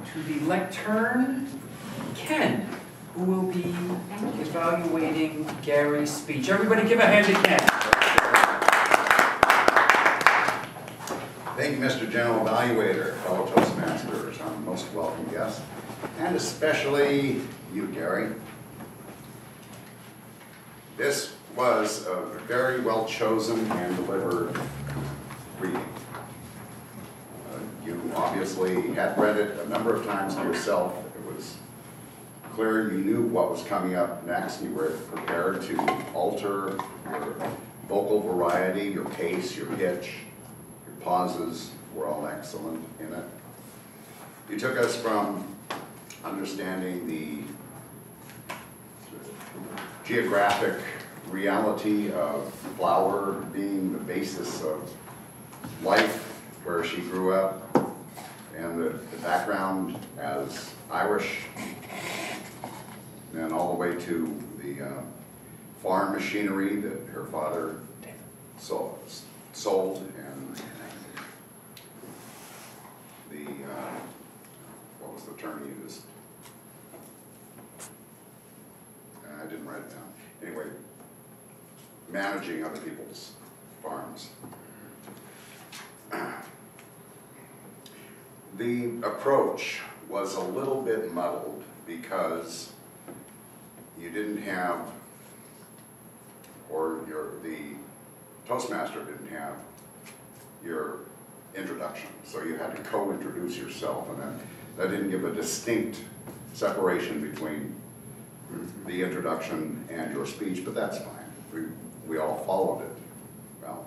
to the lectern Ken, who will be evaluating Gary's speech. Everybody give a hand to Ken. Thank you, Mr. General Evaluator, fellow Toastmasters, our most welcome guest, and especially you, Gary. This was a very well chosen and delivered reading. You obviously had read it a number of times yourself. It was clear you knew what was coming up next. You were prepared to alter your vocal variety, your pace, your pitch. Your pauses were all excellent in it. You took us from understanding the geographic reality of Flower being the basis of life where she grew up, and the background as Irish, and all the way to the farm machinery that her father sold, and the, what was the term he used? I didn't write it down. Anyway, managing other people's farms. The approach was a little bit muddled because you didn't have, or the Toastmaster didn't have your introduction. So you had to co-introduce yourself, and that didn't give a distinct separation between the introduction and your speech, but that's fine. We all followed it well.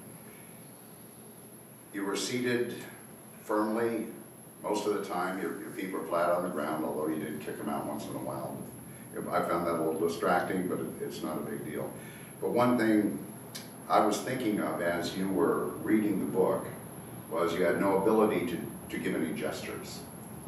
You were seated firmly most of the time. Your feet were flat on the ground, although you did kick them out once in a while. I found that a little distracting, but it's not a big deal. But one thing I was thinking of as you were reading the book was you had no ability to give any gestures.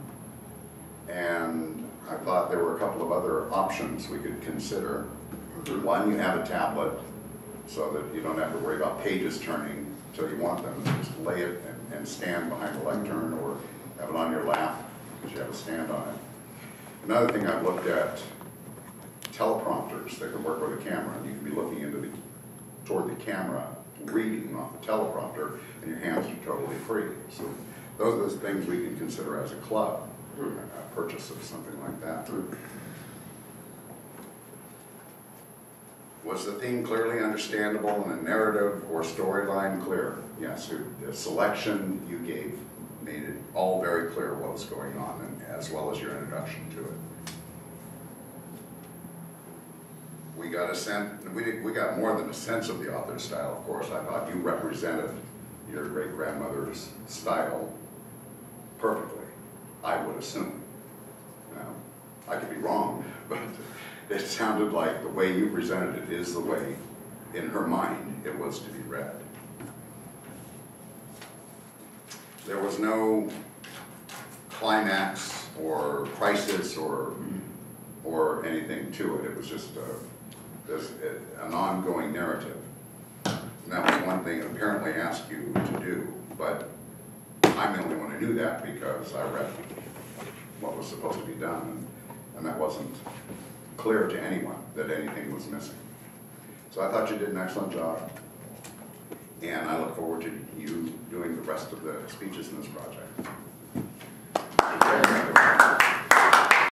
And I thought there were a couple of other options we could consider. One, you have a tablet so that you don't have to worry about pages turning until you want them. Just lay it and stand behind the lectern, or have it on your lap because you have a stand on it. Another thing I've looked at, teleprompters that can work with a camera, and you can be looking toward the camera, reading off the teleprompter, and your hands are totally free. So those are the things we can consider as a club, a purchase of something like that. Was the theme clearly understandable and the narrative or storyline clear? Yes, the selection you gave made it all very clear what was going on, and as well as your introduction to it. We got a sense, we got more than a sense of the author's style, of course. I thought you represented your great-grandmother's style perfectly, I would assume. Now, I could be wrong, but it sounded like the way you presented it is the way, in her mind, it was to be read. There was no climax or crisis or anything to it. It was just an ongoing narrative. And that was one thing apparently asked you to do, but I'm the only one who knew that because I read what was supposed to be done, and that wasn't clear to anyone that anything was missing. So I thought you did an excellent job, and I look forward to you doing the rest of the speeches in this project.